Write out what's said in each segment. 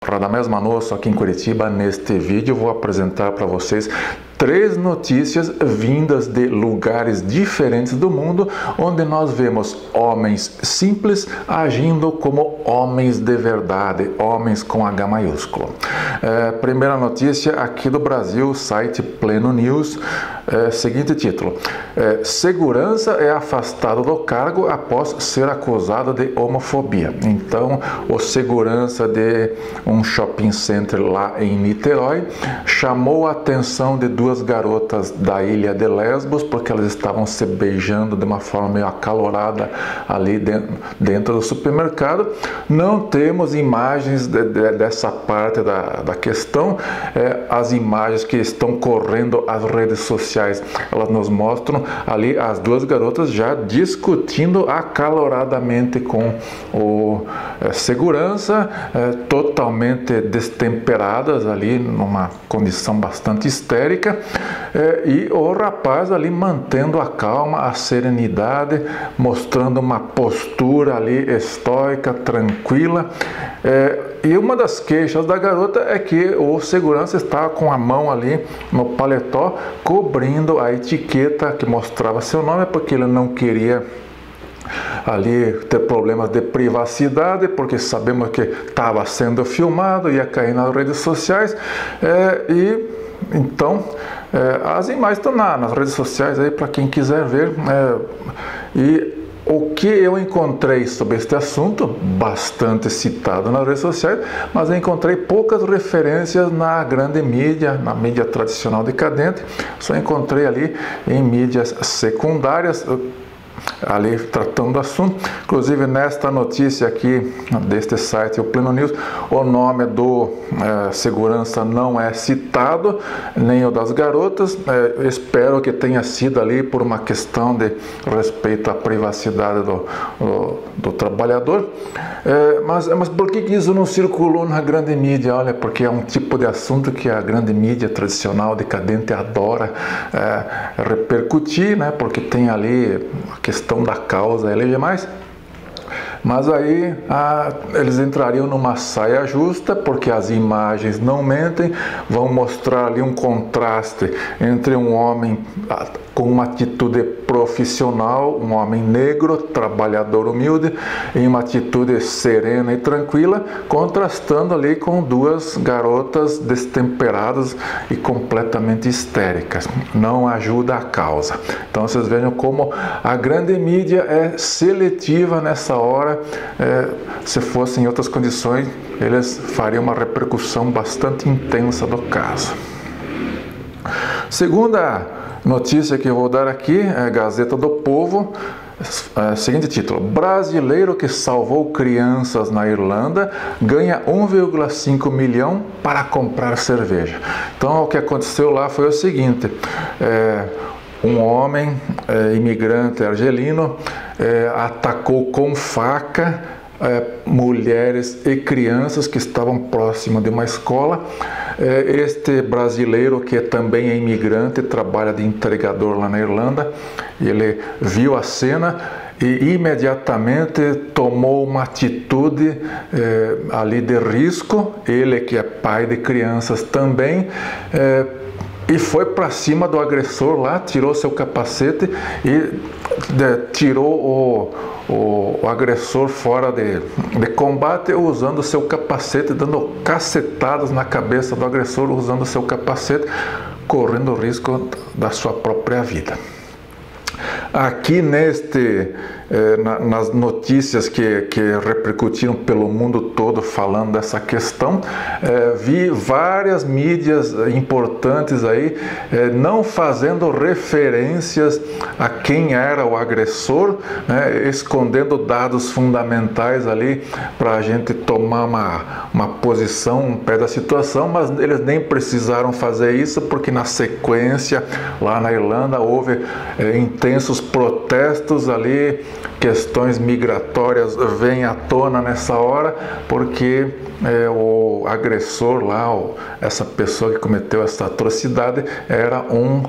Radamés Manosso aqui em Curitiba. Neste vídeo vou apresentar para vocês 3 notícias vindas de lugares diferentes do mundo, onde nós vemos homens simples agindo como homens de verdade, homens com H maiúsculo. Primeira notícia aqui do Brasil, site Pleno News, seguinte título: segurança é afastado do cargo após ser acusado de homofobia. Então, o segurança de um shopping center lá em Niterói chamou a atenção de 2 garotas da ilha de Lesbos, porque elas estavam se beijando de uma forma meio acalorada ali dentro do supermercado. Não temos imagens dessa parte da questão. As imagens que estão correndo as redes sociais, elas nos mostram ali as 2 garotas já discutindo acaloradamente com o segurança, totalmente destemperadas ali, numa condição bastante histérica, e o rapaz ali mantendo a calma, a serenidade, mostrando uma postura ali estoica, tranquila. E uma das queixas da garota é que o segurança estava com a mão ali no paletó, cobrindo a etiqueta que mostrava seu nome, porque ele não queria ali ter problemas de privacidade, porque sabemos que estava sendo filmado, ia cair nas redes sociais, então as imagens estão nas redes sociais aí para quem quiser ver. E o que eu encontrei sobre este assunto, bastante citado nas redes sociais, mas eu encontrei poucas referências na grande mídia, na mídia tradicional decadente. Só encontrei ali em mídias secundárias, ali tratando do assunto. Inclusive nesta notícia aqui deste site, o Pleno News, o nome do segurança não é citado, nem o das garotas. Espero que tenha sido ali por uma questão de respeito à privacidade do trabalhador. Mas por que isso não circulou na grande mídia? Olha, porque é um tipo de assunto que a grande mídia tradicional decadente adora repercutir, né? Porque tem ali a questão da causa LG+. Mas aí eles entrariam numa saia justa, porque as imagens não mentem, vão mostrar ali um contraste entre um homem com uma atitude profissional, um homem negro, trabalhador humilde, em uma atitude serena e tranquila, contrastando ali com 2 garotas destemperadas e completamente histéricas. Não ajuda a causa. Então vocês vejam como a grande mídia é seletiva nessa hora. Se fossem em outras condições, eles fariam uma repercussão bastante intensa do caso. Segunda notícia que eu vou dar aqui é a Gazeta do Povo. Seguinte título: brasileiro que salvou crianças na Irlanda ganha 1,5 milhão para comprar cerveja. Então o que aconteceu lá foi o seguinte: um homem imigrante argelino atacou com faca mulheres e crianças que estavam próximas de uma escola. Este brasileiro, que também é imigrante, trabalha de entregador lá na Irlanda, ele viu a cena e imediatamente tomou uma atitude ali de risco. Ele, que é pai de crianças também, e foi para cima do agressor lá, tirou seu capacete e tirou o agressor fora de combate, usando seu capacete, dando cacetadas na cabeça do agressor, usando seu capacete, correndo o risco da sua própria vida. Aqui nas notícias que repercutiram pelo mundo todo falando dessa questão, vi várias mídias importantes aí não fazendo referências a quem era o agressor, né, escondendo dados fundamentais ali para a gente tomar uma posição no pé da situação, mas eles nem precisaram fazer isso, porque na sequência lá na Irlanda houve intensos protestos ali, questões migratórias vêm à tona nessa hora, porque o agressor lá, essa pessoa que cometeu essa atrocidade, era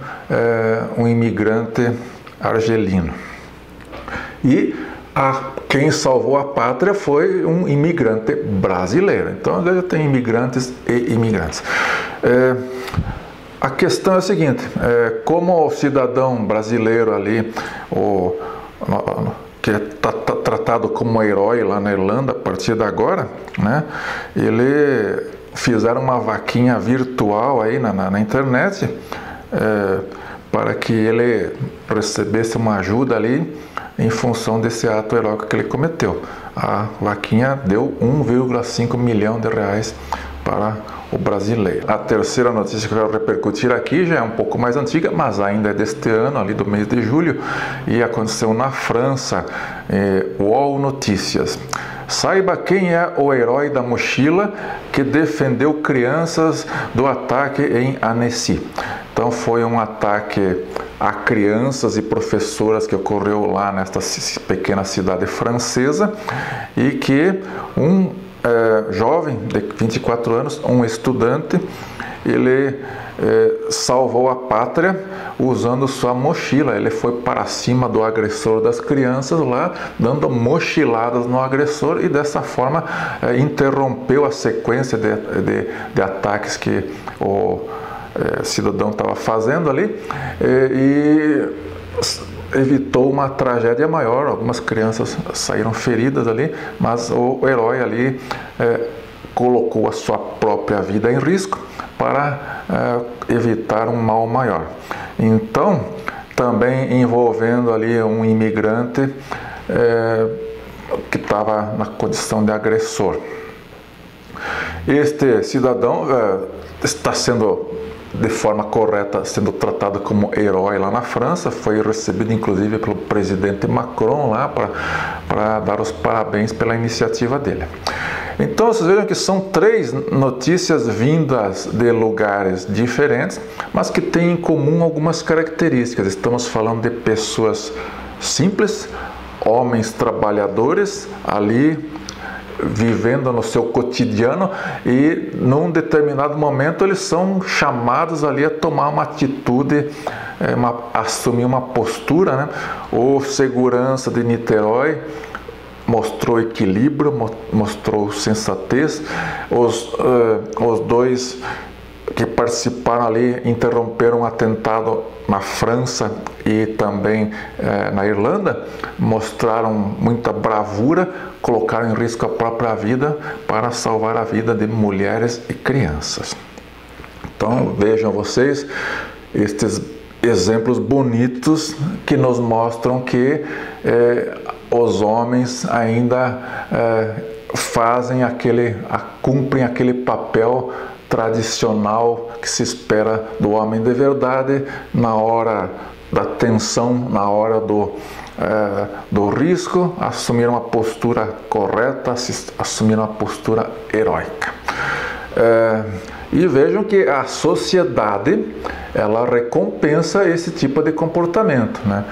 um imigrante argelino. E a quem salvou a pátria foi um imigrante brasileiro. Então, já tem imigrantes e imigrantes. A questão é a seguinte, como o cidadão brasileiro ali, que está tratado como herói lá na Irlanda a partir de agora, né? Ele fizeram uma vaquinha virtual aí na internet para que ele recebesse uma ajuda ali em função desse ato heróico que ele cometeu. A vaquinha deu 1,5 milhão de reais para o brasileiro. A terceira notícia que eu quero repercutir aqui já é um pouco mais antiga, mas ainda é deste ano, ali do mês de julho, e aconteceu na França. UOL Notícias. Saiba quem é o herói da mochila que defendeu crianças do ataque em Annecy. Então foi um ataque a crianças e professoras que ocorreu lá nesta pequena cidade francesa, e que um jovem de 24 anos, um estudante, ele salvou a pátria usando sua mochila. Ele foi para cima do agressor das crianças lá, dando mochiladas no agressor, e dessa forma interrompeu a sequência de ataques que o cidadão estava fazendo ali, e evitou uma tragédia maior. Algumas crianças saíram feridas ali, mas o herói ali colocou a sua própria vida em risco para evitar um mal maior. Então, também envolvendo ali um imigrante que estava na condição de agressor. Este cidadão está sendo, de forma correta, sendo tratado como herói lá na França. Foi recebido inclusive pelo presidente Macron lá para dar os parabéns pela iniciativa dele. Então vocês vejam que são 3 notícias vindas de lugares diferentes, mas que têm em comum algumas características. Estamos falando de pessoas simples, homens trabalhadores ali vivendo no seu cotidiano, e num determinado momento eles são chamados ali a tomar uma atitude, assumir uma postura, né? O segurança de Niterói mostrou equilíbrio, mostrou sensatez. Os dois que participaram ali interromperam um atentado na França e também na Irlanda, mostraram muita bravura, colocaram em risco a própria vida para salvar a vida de mulheres e crianças. Então vejam vocês estes exemplos bonitos que nos mostram que os homens ainda cumprem aquele papel tradicional que se espera do homem de verdade, na hora da tensão, na hora do risco, assumir uma postura correta, assumir uma postura heróica. E vejam que a sociedade, ela recompensa esse tipo de comportamento, né?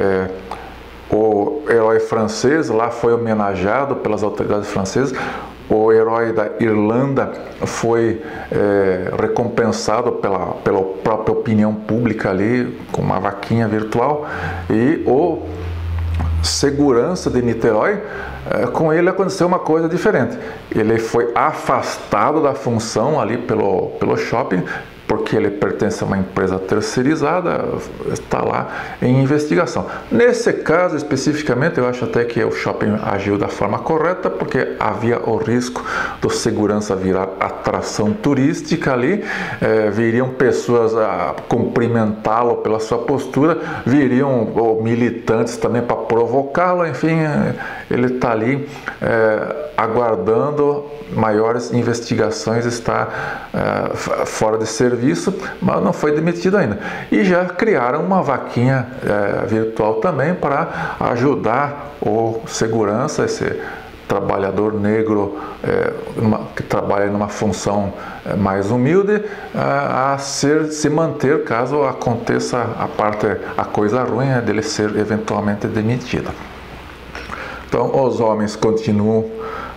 O herói francês lá foi homenageado pelas autoridades francesas. O herói da Irlanda foi recompensado pela própria opinião pública ali, com uma vaquinha virtual. E o segurança de Niterói, com ele aconteceu uma coisa diferente. Ele foi afastado da função ali pelo shopping, porque ele pertence a uma empresa terceirizada, está lá em investigação. Nesse caso especificamente, eu acho até que o shopping agiu da forma correta, porque havia o risco do segurança virar atração turística ali, viriam pessoas a cumprimentá-lo pela sua postura, viriam militantes também para provocá-lo, enfim, ele está ali aguardando maiores investigações, está fora de serviço, mas não foi demitido ainda. E já criaram uma vaquinha virtual também para ajudar o segurança, esse trabalhador negro que trabalha numa função mais humilde, a se manter caso aconteça a coisa ruim dele ser eventualmente demitido. Então os homens continuam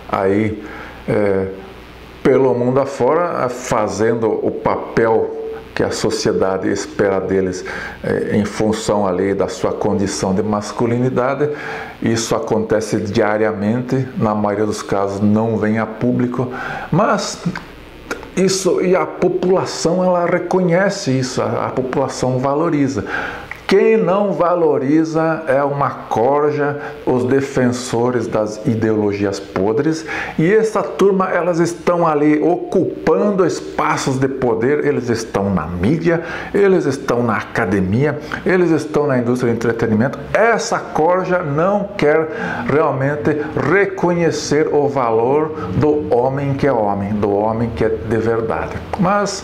aí pelo mundo afora, fazendo o papel que a sociedade espera deles em função ali da sua condição de masculinidade. Isso acontece diariamente, na maioria dos casos não vem a público, mas isso, e a população ela reconhece isso, a população valoriza. Quem não valoriza é uma corja, os defensores das ideologias podres, e essa turma, elas estão ali ocupando espaços de poder, eles estão na mídia, eles estão na academia, eles estão na indústria de entretenimento. Essa corja não quer realmente reconhecer o valor do homem que é homem, do homem que é de verdade. Mas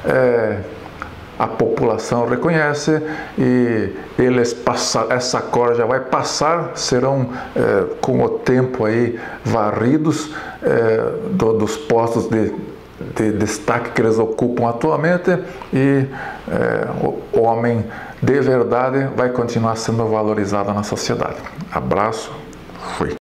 a população reconhece e essa corja vai passar, serão com o tempo aí varridos dos postos de destaque que eles ocupam atualmente, e o homem de verdade vai continuar sendo valorizado na sociedade. Abraço, fui.